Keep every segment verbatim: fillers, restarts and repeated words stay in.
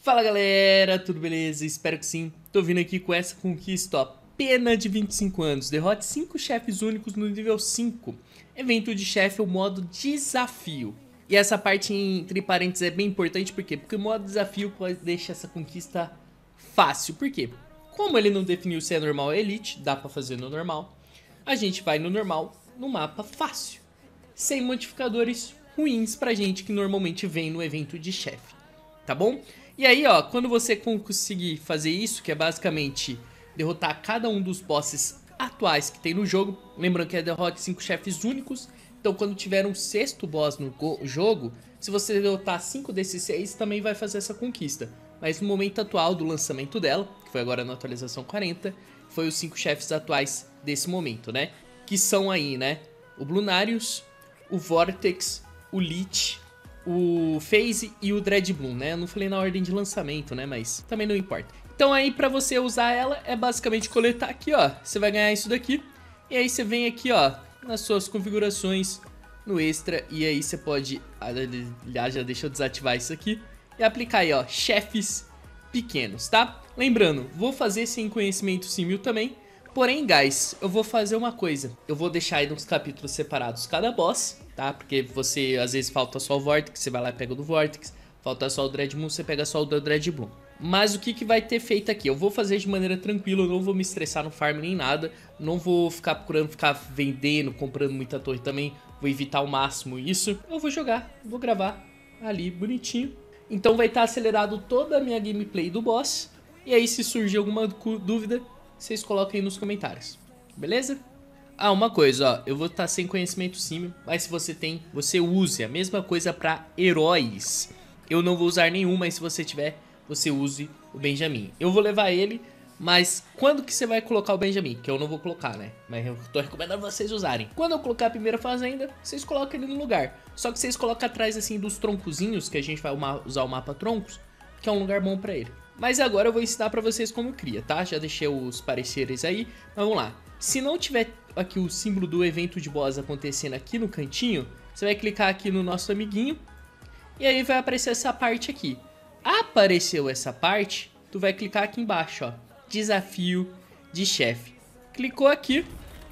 Fala galera, tudo beleza? Espero que sim. Tô vindo aqui com essa conquista, ó, pena de vinte e cinco anos. Derrote cinco chefes únicos no nível cinco. Evento de chefe, o modo desafio. E essa parte entre parênteses é bem importante, por quê? Porque o modo desafio pode deixar essa conquista fácil. Por quê? Como ele não definiu se é normal ou elite, dá pra fazer no normal. A gente vai no normal, no mapa fácil. Sem modificadores ruins pra gente que normalmente vem no evento de chefe. Tá bom? E aí, ó, quando você conseguir fazer isso, que é basicamente derrotar cada um dos bosses atuais que tem no jogo, lembrando que é derrote cinco chefes únicos, então quando tiver um sexto boss no jogo, se você derrotar cinco desses seis, também vai fazer essa conquista. Mas no momento atual do lançamento dela, que foi agora na atualização quarenta, foi os cinco chefes atuais desse momento, né? Que são aí, né, o Blunarius, o Vortex, o Lich, o FaZe e o Dreadbloom, né? Eu não falei na ordem de lançamento, né? Mas também não importa. Então aí pra você usar ela é basicamente coletar aqui, ó. Você vai ganhar isso daqui. E aí você vem aqui, ó, nas suas configurações, no extra. E aí você pode, aliás, já deixa eu desativar isso aqui. E aplicar aí, ó, chefes pequenos, tá? Lembrando, vou fazer sem conhecimento símil também. Porém, guys, eu vou fazer uma coisa. Eu vou deixar aí nos capítulos separados cada boss, tá? Porque você, às vezes, falta só o Vortex, você vai lá e pega o do Vortex. Falta só o Dreadbloom, você pega só o do Dreadbloom. Mas o que, que vai ter feito aqui? Eu vou fazer de maneira tranquila, eu não vou me estressar no farm nem nada. Não vou ficar procurando ficar vendendo, comprando muita torre também. Vou evitar ao máximo isso. Eu vou jogar, vou gravar ali bonitinho. Então vai estar acelerado toda a minha gameplay do boss. E aí, se surgir alguma dúvida, vocês colocam aí nos comentários, beleza? Ah, uma coisa, ó, eu vou estar sem conhecimento símil, mas se você tem, você use a mesma coisa pra heróis. Eu não vou usar nenhum, mas se você tiver, você use o Benjamin. Eu vou levar ele, mas quando que você vai colocar o Benjamin? Que eu não vou colocar, né? Mas eu tô recomendando vocês usarem. Quando eu colocar a primeira fazenda, vocês colocam ele no lugar. Só que vocês colocam atrás, assim, dos troncozinhos, que a gente vai usar o mapa troncos, que é um lugar bom pra ele. Mas agora eu vou ensinar pra vocês como cria, tá? Já deixei os pareceres aí, mas vamos lá. Se não tiver aqui o símbolo do evento de boss acontecendo aqui no cantinho, você vai clicar aqui no nosso amiguinho, e aí vai aparecer essa parte aqui. Apareceu essa parte, tu vai clicar aqui embaixo, ó, desafio de chefe. Clicou aqui,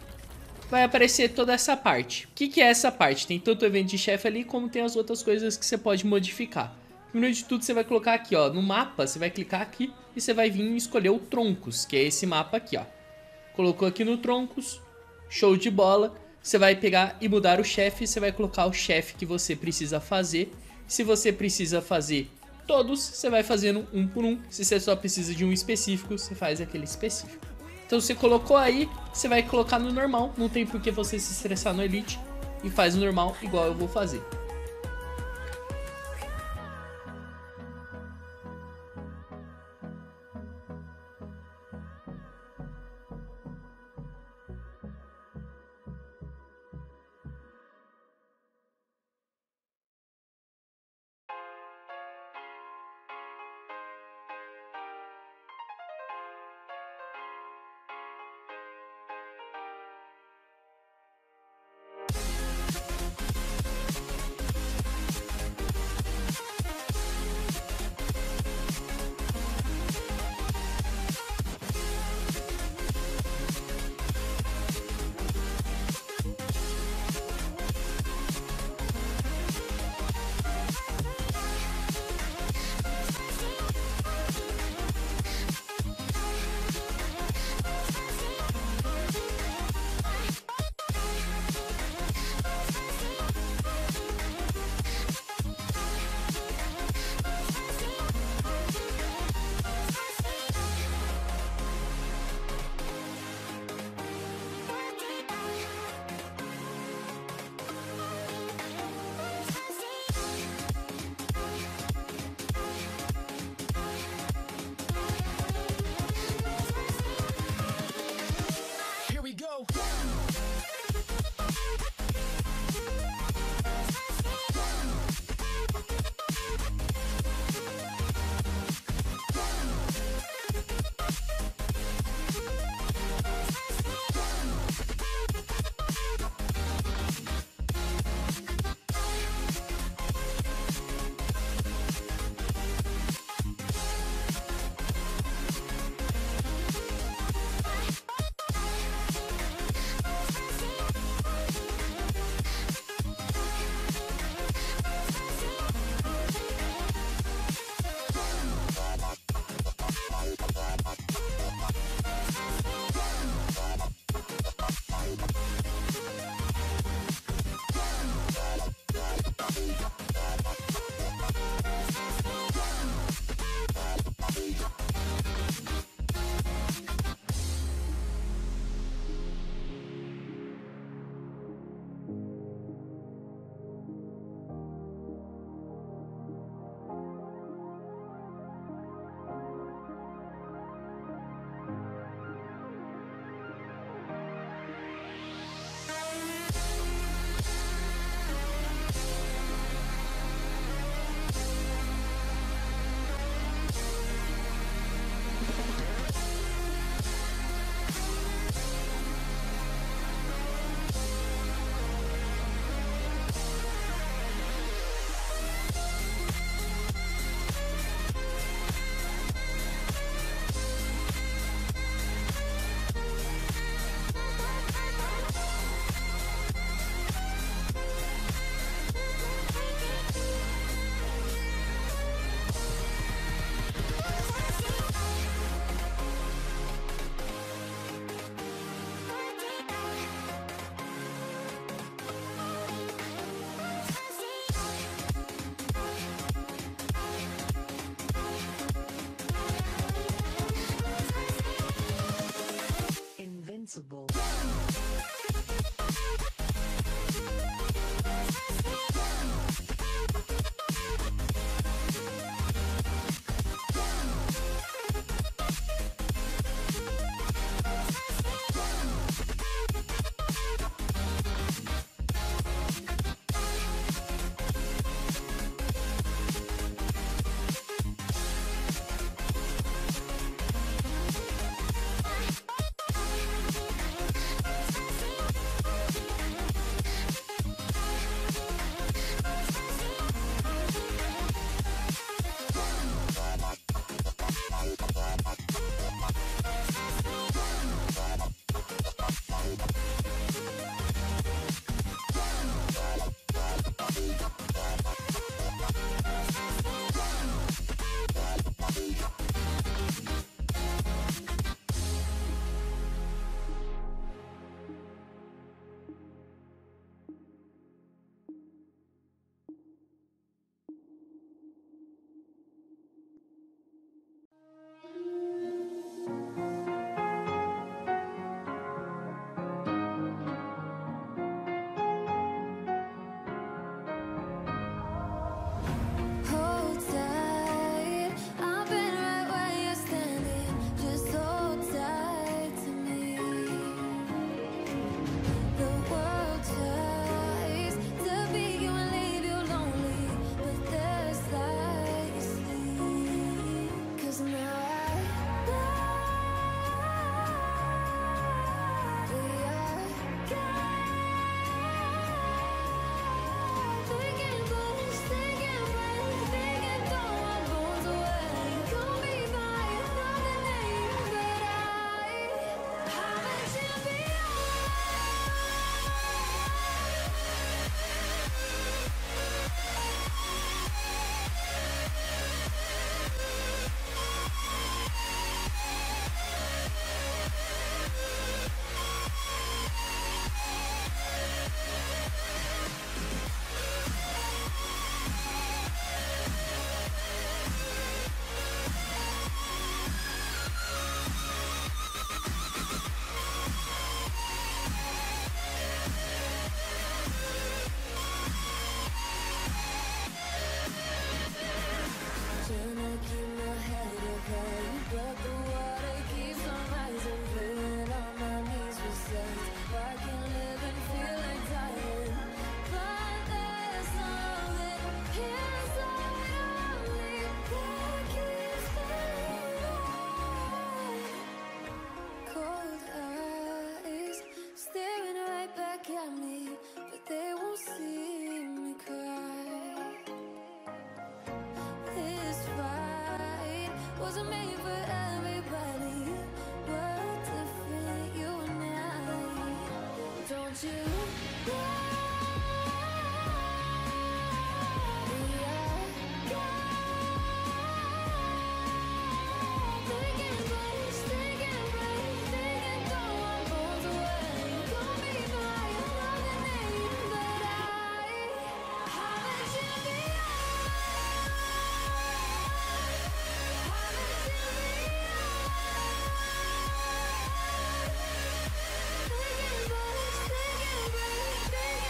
vai aparecer toda essa parte. O que, que é essa parte? Tem tanto o evento de chefe ali, como tem as outras coisas que você pode modificar. Primeiro de tudo, você vai colocar aqui, ó, no mapa, você vai clicar aqui e você vai vir e escolher o Troncos, que é esse mapa aqui, ó. Colocou aqui no Troncos, show de bola. Você vai pegar e mudar o chefe, você vai colocar o chefe que você precisa fazer. Se você precisa fazer todos, você vai fazendo um por um. Se você só precisa de um específico, você faz aquele específico. Então você colocou aí, você vai colocar no normal, não tem por que você se estressar no Elite, e faz o normal igual eu vou fazer. unstoppable. Thinking about it, thinking about it, thinking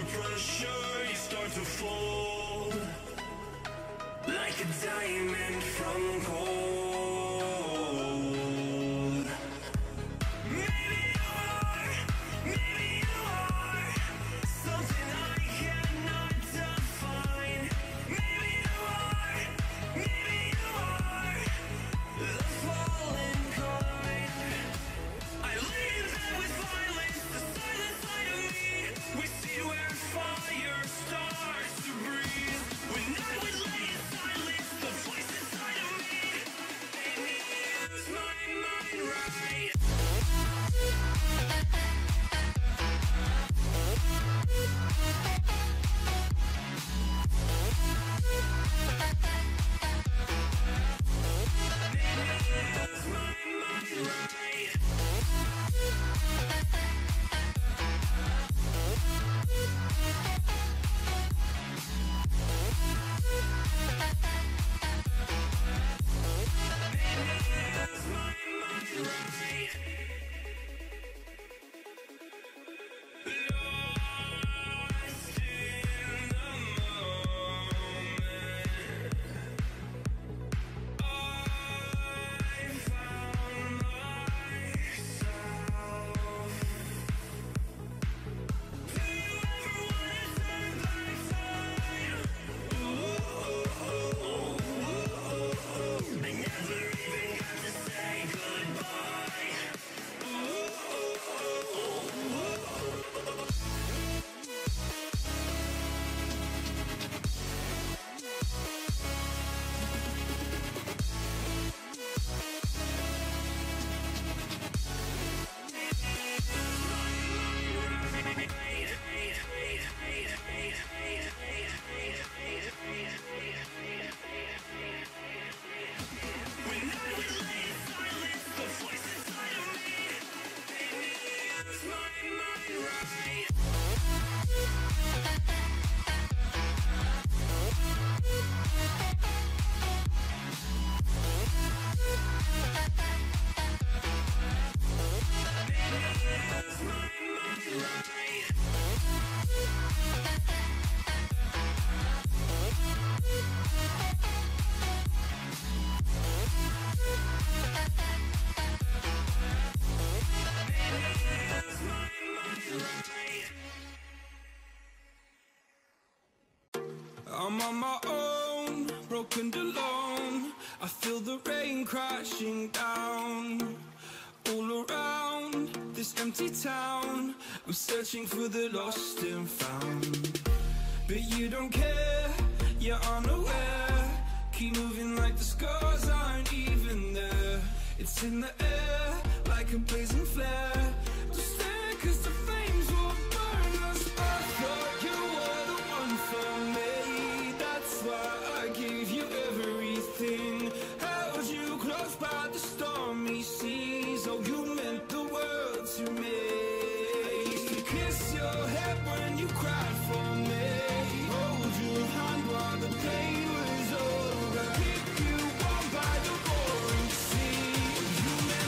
pressure, you start to fold like a diamond from gold. Maybe you are, maybe you are something I cannot define. Maybe you are, maybe you are the fallen kind. I leave them with violence, the silent side of me. We see where fire starts to breathe. When I would lay in silence, the voice inside of me made me use my mind right. I'm on my own, broken alone. I feel the rain crashing down all around this empty town. I'm searching for the lost and found, but you don't care, you're unaware. Keep moving like the scars aren't even there. It's in the air like a blazing flare. Just stare, cause the flames will burn us. I thought you were the one for me. That's why I gave you everything. Held you close by the stormy seas. Oh, you meant the world to me. I used to kiss your head when you cried for me. Hold your hand while the pain was over. Keep you warm by the roaring sea. You meant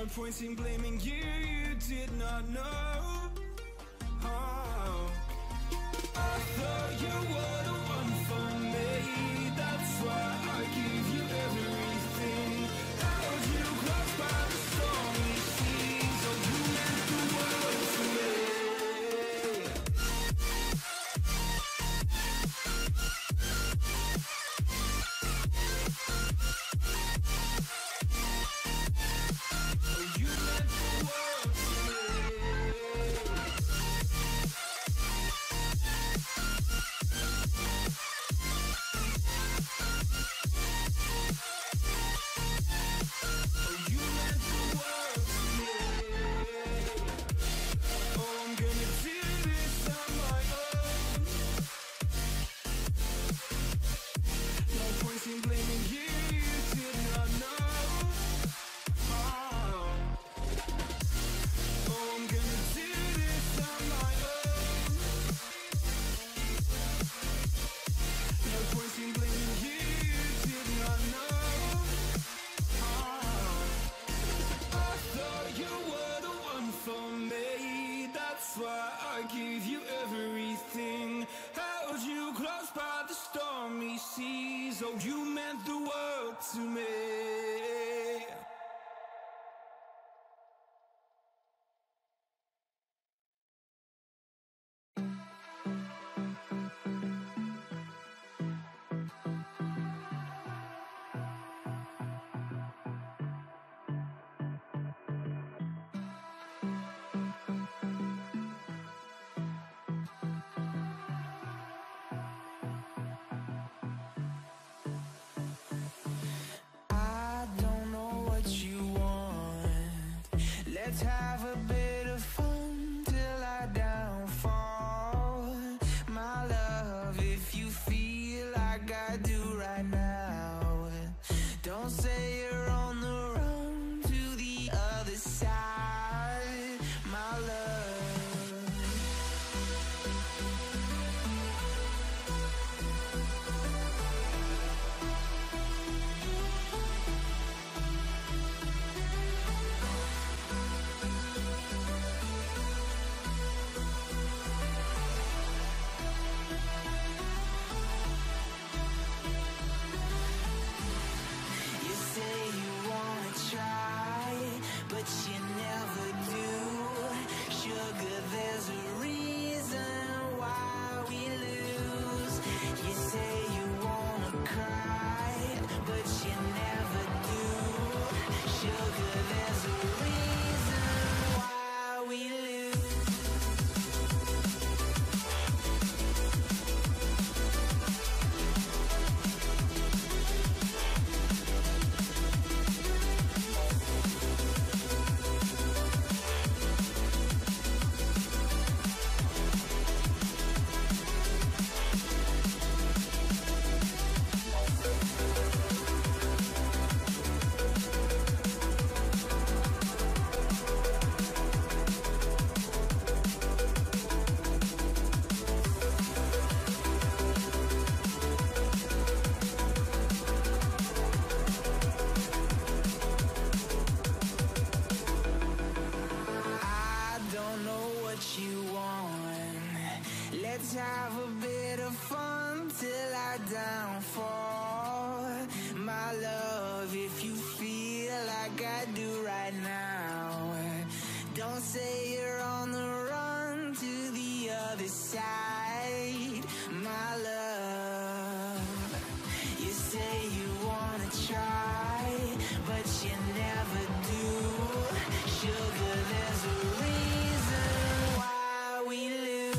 point in blaming you, you did not know. Oh, I thought you were the one for me. That's why I give you everything. Held you close by the stormy seas. Oh, you meant the world to me. Oh, you meant the world to me. Let's have a bit of fun till I downfall. My love, if you feel like I do right now, don't say you're on the run to the other side, my love. But you never do. Sugar, there's a reason why we lose. You say you wanna cry, but you never do. Sugar, there's a reason why we lose. Let's have a bit of fun till I downfall. My love, if you feel like I do right now, don't say you're on the run to the other side, my love. You say you wanna try, but you never do. Sugar, there's a reason why we lose.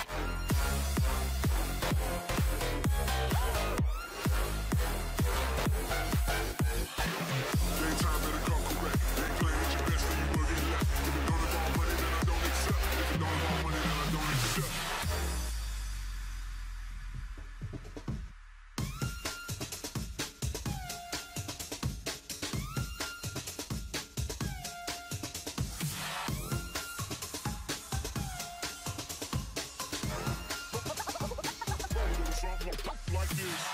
Daytime better come correct. Ain't playing at your best, then you will get left. If it don't involve money, then I don't accept. If it don't involve money, then I don't accept. Like this.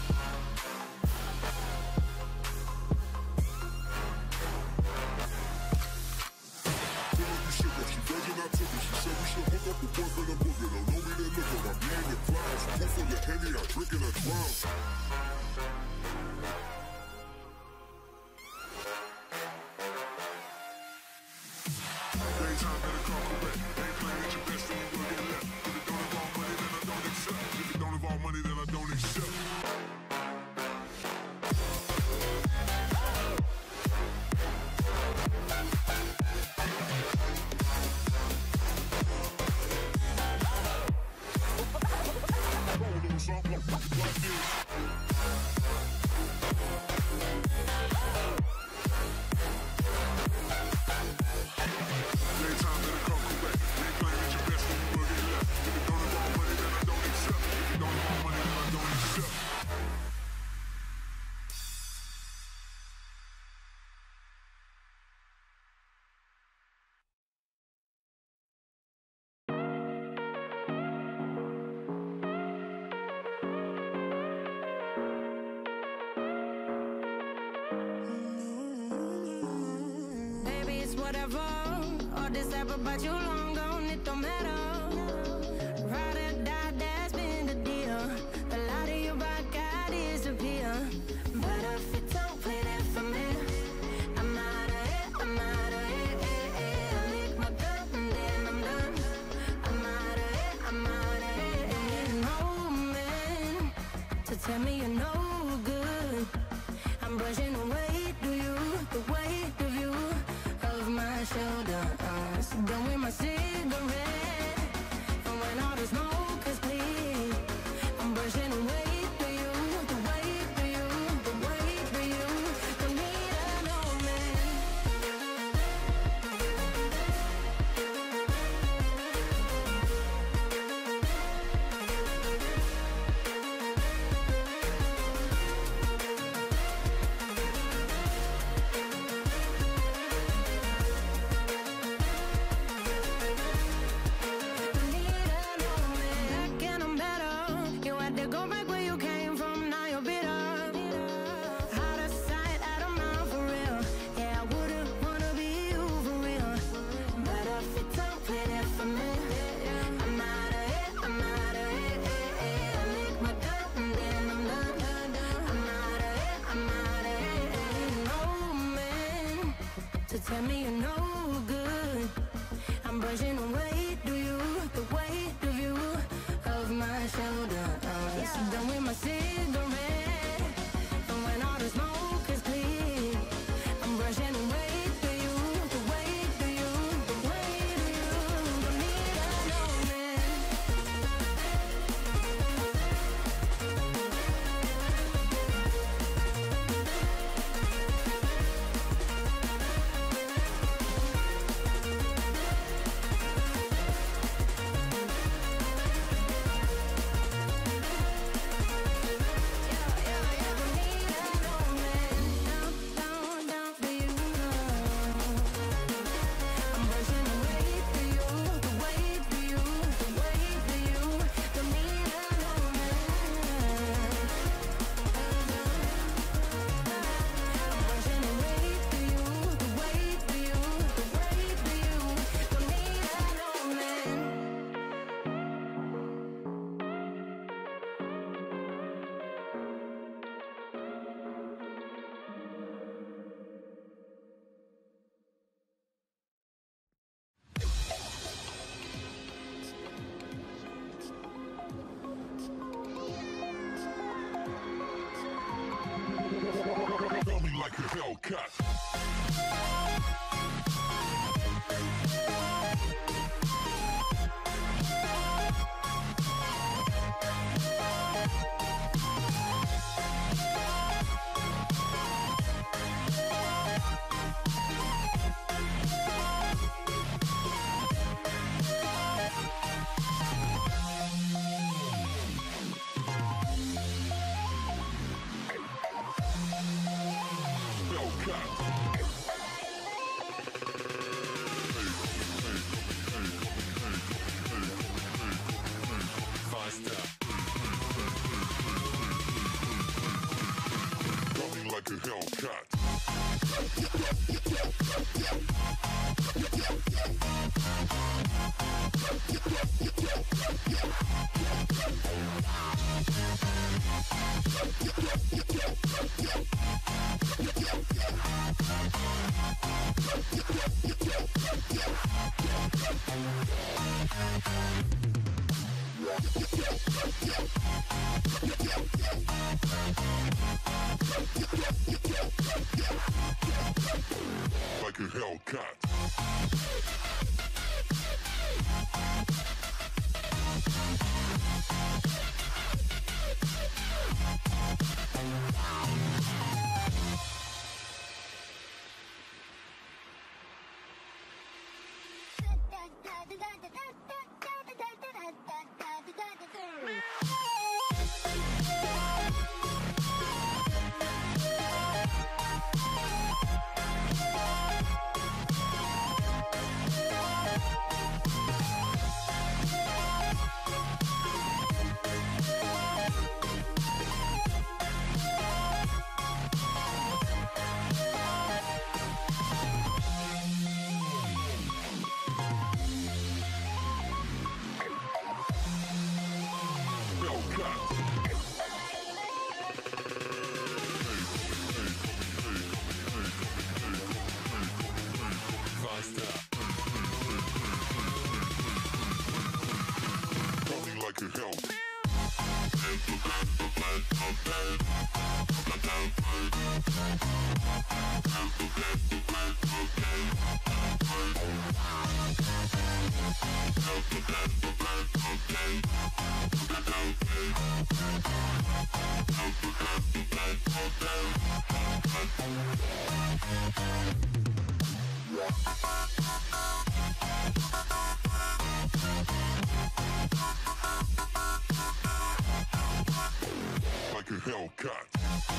Whatever, all this ever but you long gone, it don't matter. Ride or die, that's been the deal. The light of your back, I disappear. But if it don't play that for me, I'm out of it, I'm out of it. eh, eh. I lick my gun and then I'm done. I'm out of it, I'm out of it. And no man to tell me you're no good. I'm brushing away, do you, the weight of you of my shoulder, uh, so done with my cigarette. And when all the smoke is clear, I'm brushing away for you, the weight for you, the weight for you. Don't need a no man. Tell me you're no good. I'm brushing away, do you, the weight of you, of my shoulder. Uh, so done with my cigarette. And when all the smoke is clear, I'm brushing away for you, the weight for you, the weight of you. Don't need a no man. Like a Hellcat. Faster. Coming like a Hellcat. Like a Hellcat. Coming like a hell. Like a Hellcat.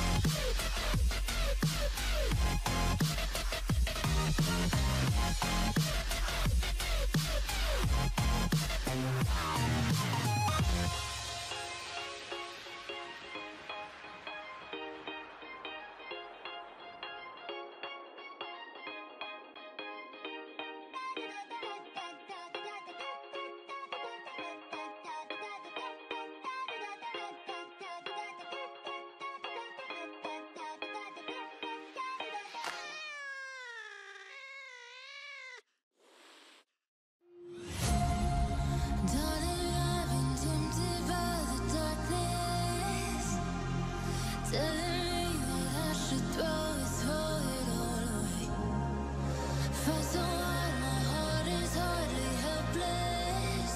Darling, I've been tempted by the darkness, telling me that I should throw it, throw it all away. Fight so hard, my heart is hardly helpless.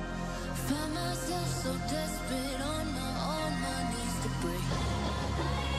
Find myself so desperate on my, on my knees to break.